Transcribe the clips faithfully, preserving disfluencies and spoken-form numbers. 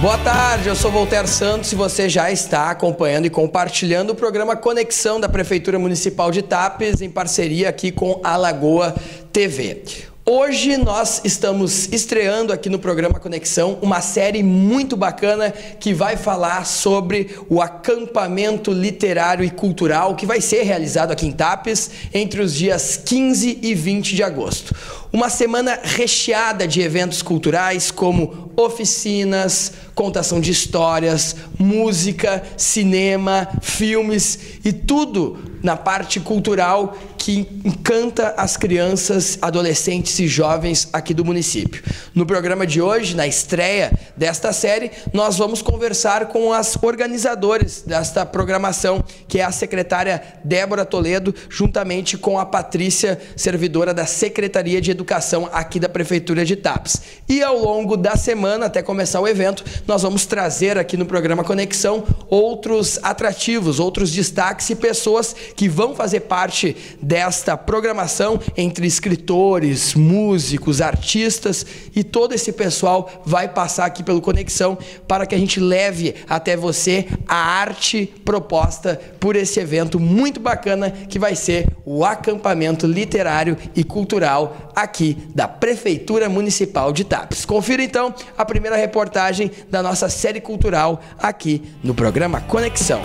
Boa tarde, eu sou Voltaire Santos e você já está acompanhando e compartilhando o programa Conexão da Prefeitura Municipal de Tapes em parceria aqui com a Lagoa T V. Hoje nós estamos estreando aqui no programa Conexão uma série muito bacana que vai falar sobre o acampamento literário e cultural que vai ser realizado aqui em Tapes entre os dias quinze e vinte de agosto. Uma semana recheada de eventos culturais como oficinas, contação de histórias, música, cinema, filmes e tudo na parte cultural que encanta as crianças, adolescentes e jovens aqui do município. No programa de hoje, na estreia desta série, nós vamos conversar com as organizadoras desta programação, que é a secretária Débora Toledo, juntamente com a Patrícia, servidora da Secretaria de Educação aqui da Prefeitura de Tapes. E ao longo da semana, até começar o evento, nós vamos trazer aqui no programa Conexão outros atrativos, outros destaques e pessoas que vão fazer parte desta programação entre escritores, músicos, artistas e todo esse pessoal vai passar aqui pelo Conexão para que a gente leve até você a arte proposta por esse evento muito bacana que vai ser o acampamento literário e cultural aqui da Prefeitura Municipal de Tapes. Confira então a primeira reportagem da nossa série cultural aqui no programa Conexão.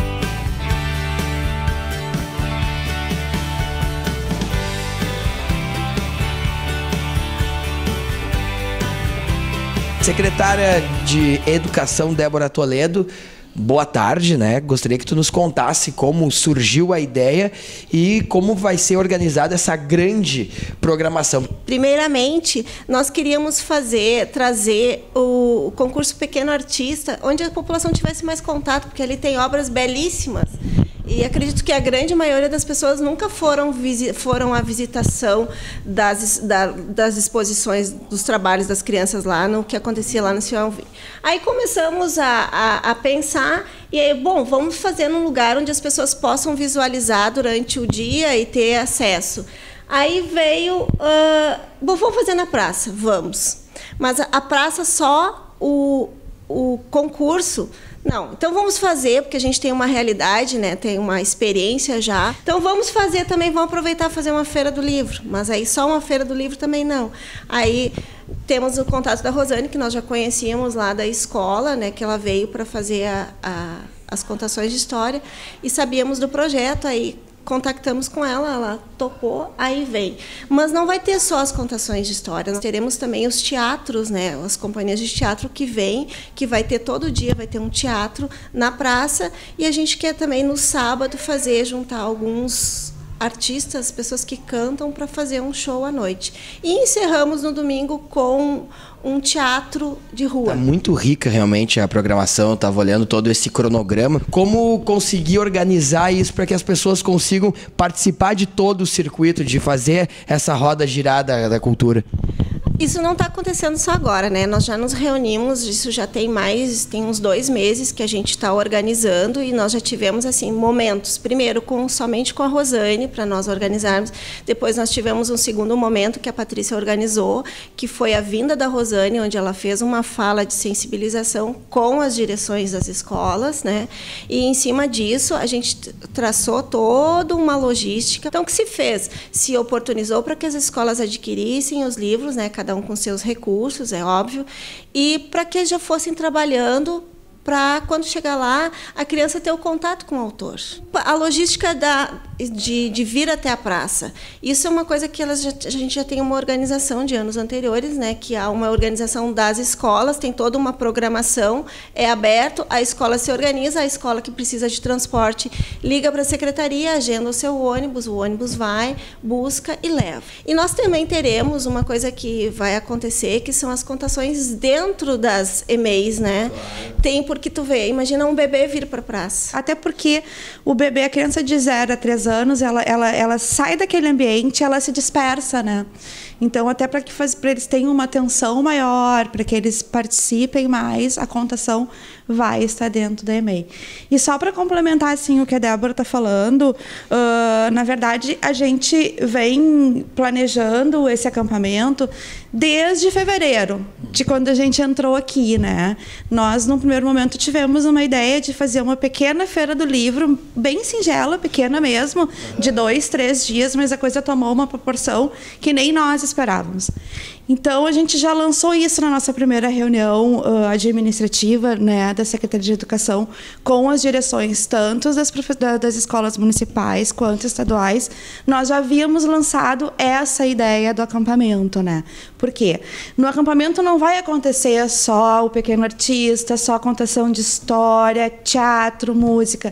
Secretária de Educação Débora Toledo, boa tarde, né? Gostaria que tu nos contasse como surgiu a ideia e como vai ser organizada essa grande programação. Primeiramente, nós queríamos fazer, trazer o concurso Pequeno Artista, onde a população tivesse mais contato, porque ali tem obras belíssimas. E acredito que a grande maioria das pessoas nunca foram, foram à visitação das, da, das exposições dos trabalhos das crianças lá, no que acontecia lá no Senhor Alvim. Aí começamos a, a, a pensar, e aí, bom, vamos fazer num lugar onde as pessoas possam visualizar durante o dia e ter acesso. Aí veio, uh, bom, vamos fazer na praça, vamos. Mas a, a praça só, o, o concurso... Não, então vamos fazer, porque a gente tem uma realidade, né? Tem uma experiência já. Então vamos fazer também, vamos aproveitar e fazer uma feira do livro. Mas aí só uma feira do livro também não. Aí temos o contato da Rosane, que nós já conhecíamos lá da escola, né? Que ela veio para fazer a, a, as contações de história. E sabíamos do projeto, aí contactamos com ela, ela topou, aí vem. Mas não vai ter só as contações de história, nós teremos também os teatros, né? As companhias de teatro que vêm, que vai ter todo dia, vai ter um teatro na praça, e a gente quer também no sábado fazer, juntar alguns artistas, pessoas que cantam para fazer um show à noite. E encerramos no domingo com um teatro de rua. Tá muito rica realmente a programação, eu estava olhando todo esse cronograma. Como conseguir organizar isso para que as pessoas consigam participar de todo o circuito, de fazer essa roda girada da cultura? Isso não está acontecendo só agora, né? Nós já nos reunimos, isso já tem mais, tem uns dois meses que a gente está organizando e nós já tivemos assim momentos. Primeiro, com, somente com a Rosane, para nós organizarmos. Depois nós tivemos um segundo momento que a Patrícia organizou, que foi a vinda da Rosane, onde ela fez uma fala de sensibilização com as direções das escolas, né? E em cima disso a gente traçou toda uma logística. Então, o que se fez? Se oportunizou para que as escolas adquirissem os livros, né? Cada um com seus recursos, é óbvio, e para que já fossem trabalhando para, quando chegar lá, a criança ter o contato com o autor. A logística da, de, de vir até a praça, isso é uma coisa que elas já, a gente já tem uma organização de anos anteriores, né, que há uma organização das escolas, tem toda uma programação, é aberto, a escola se organiza, a escola que precisa de transporte liga para a secretaria, agenda o seu ônibus, o ônibus vai, busca e leva. E nós também teremos uma coisa que vai acontecer, que são as contações dentro das E M E Is, né? Tem, porque tu vê, imagina um bebê vir para a praça. Até porque o bebê, a criança de zero a três anos, ela, ela, ela sai daquele ambiente, ela se dispersa, né? Então, até para que para eles tenham uma atenção maior, para que eles participem mais, a contação vai estar dentro da E M E I. E só para complementar assim, o que a Débora está falando, uh, na verdade, a gente vem planejando esse acampamento desde fevereiro. de quando a gente entrou aqui, né? Nós, no primeiro momento, tivemos uma ideia de fazer uma pequena feira do livro, bem singela, pequena mesmo, de dois, três dias, mas a coisa tomou uma proporção que nem nós esperávamos. Então, a gente já lançou isso na nossa primeira reunião uh, administrativa, né, da Secretaria de Educação, com as direções tanto das, das escolas municipais quanto estaduais. Nós já havíamos lançado essa ideia do acampamento, né? Por quê? No acampamento não vai acontecer só o pequeno artista, só a contação de história, teatro, música.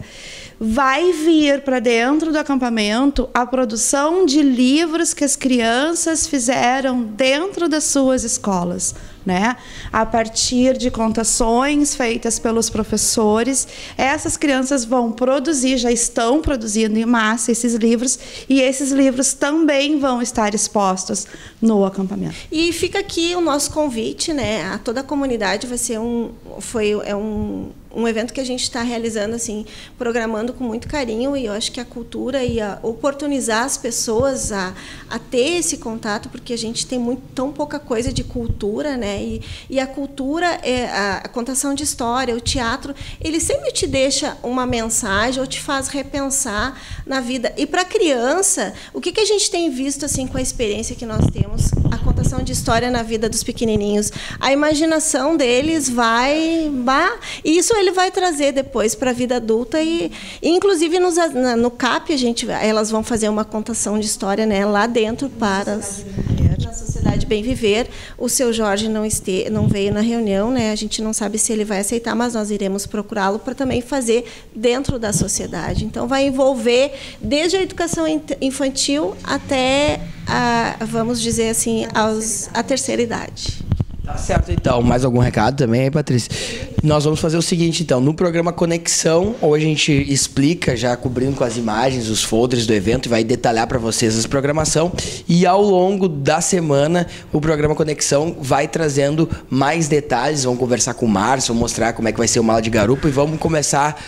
Vai vir para dentro do acampamento a produção de livros que as crianças fizeram dentro das suas escolas, né? A partir de contações feitas pelos professores, essas crianças vão produzir, já estão produzindo em massa esses livros, e esses livros também vão estar expostos no acampamento. E fica aqui o nosso convite, né? A toda a comunidade. Vai ser um, foi, é um um evento que a gente está realizando, assim, programando com muito carinho, e eu acho que a cultura e a oportunizar as pessoas a, a ter esse contato, porque a gente tem muito, tão pouca coisa de cultura, né? E, e a cultura, é a, a contação de história, o teatro, ele sempre te deixa uma mensagem ou te faz repensar na vida. E para a criança, o que, que a gente tem visto, assim, com a experiência que nós temos, a contação de história na vida dos pequenininhos? A imaginação deles vai... vai e isso ele vai trazer depois para a vida adulta, e, e inclusive nos, no C A P a gente, elas vão fazer uma contação de história, né, lá dentro para as, na Sociedade Bem Viver. O seu Jorge não, este, não veio na reunião, né, a gente não sabe se ele vai aceitar, mas nós iremos procurá-lo para também fazer dentro da sociedade. Então, vai envolver desde a educação infantil até, a, vamos dizer assim, aos, a terceira idade. Tá certo, então. Mais algum recado também aí, Patrícia? Nós vamos fazer o seguinte, então. No programa Conexão, hoje a gente explica, já cobrindo com as imagens, os folders do evento, e vai detalhar para vocês a programação. E ao longo da semana, o programa Conexão vai trazendo mais detalhes. Vamos conversar com o Márcio, vamos mostrar como é que vai ser o Mala de Garupa, e vamos começar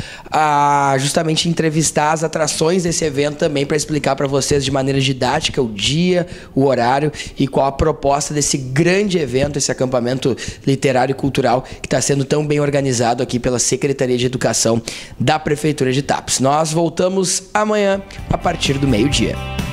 a justamente entrevistar as atrações desse evento também, para explicar para vocês de maneira didática o dia, o horário e qual a proposta desse grande evento, esse acampamento acampamento literário e cultural que está sendo tão bem organizado aqui pela Secretaria de Educação da Prefeitura de Tapes. Nós voltamos amanhã a partir do meio-dia.